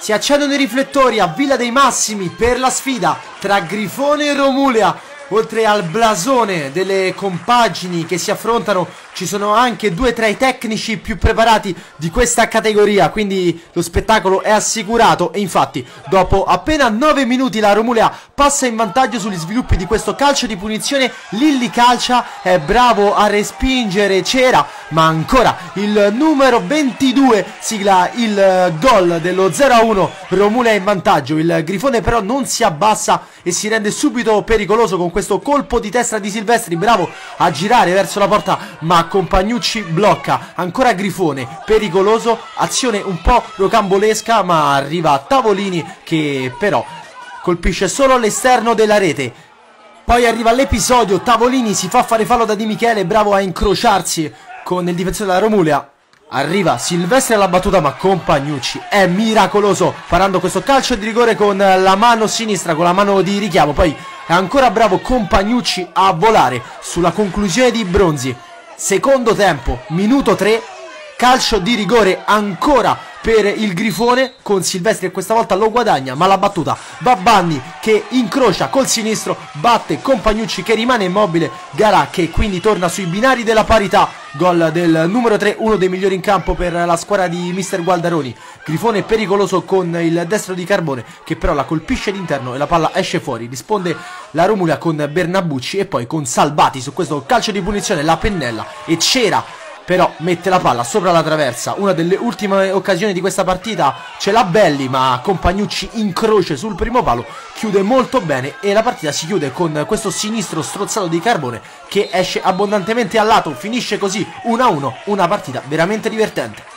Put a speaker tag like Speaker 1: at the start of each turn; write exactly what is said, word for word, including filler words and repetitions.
Speaker 1: Si accendono i riflettori a Villa dei Massimi per la sfida tra Grifone e Romulea. Oltre al blasone delle compagini che si affrontano, ci sono anche due tra i tecnici più preparati di questa categoria, quindi lo spettacolo è assicurato. E infatti dopo appena nove minuti la Romulea passa in vantaggio sugli sviluppi di questo calcio di punizione. Lilli calcia, è bravo a respingere Cera, ma ancora il numero ventidue sigla il gol dello zero a uno. Romulea in vantaggio, il Grifone però non si abbassa e si rende subito pericoloso con questo colpo di testa di Silvestri, bravo a girare verso la porta, ma Compagnucci blocca. Ancora Grifone, pericoloso, azione un po' rocambolesca, ma arriva Tavolini che però colpisce solo l'esterno della rete. Poi arriva l'episodio, Tavolini si fa fare fallo da Di Michele, bravo a incrociarsi con il difensore della Romulea. Arriva Silvestri alla battuta, ma Compagnucci è miracoloso parando questo calcio di rigore con la mano sinistra, con la mano di richiamo. Poi è ancora bravo Compagnucci a volare sulla conclusione di Bronzi. Secondo tempo, minuto tre, calcio di rigore ancora per il Grifone con Silvestri che questa volta lo guadagna, ma la battuta Babbanni che incrocia col sinistro, batte Compagnucci che rimane immobile, Garà che quindi torna sui binari della parità. Gol del numero tre, uno dei migliori in campo per la squadra di mister Gualdaroni. Grifone pericoloso con il destro di Carbone che però la colpisce d'interno e la palla esce fuori. Risponde la Romulea con Bernabucci e poi con Salvati su questo calcio di punizione, la pennella e Cera però mette la palla sopra la traversa. Una delle ultime occasioni di questa partita ce l'ha Belli, ma Compagnucci incrocia sul primo palo, chiude molto bene e la partita si chiude con questo sinistro strozzato di Carbone che esce abbondantemente al lato. Finisce così uno a uno, una partita veramente divertente.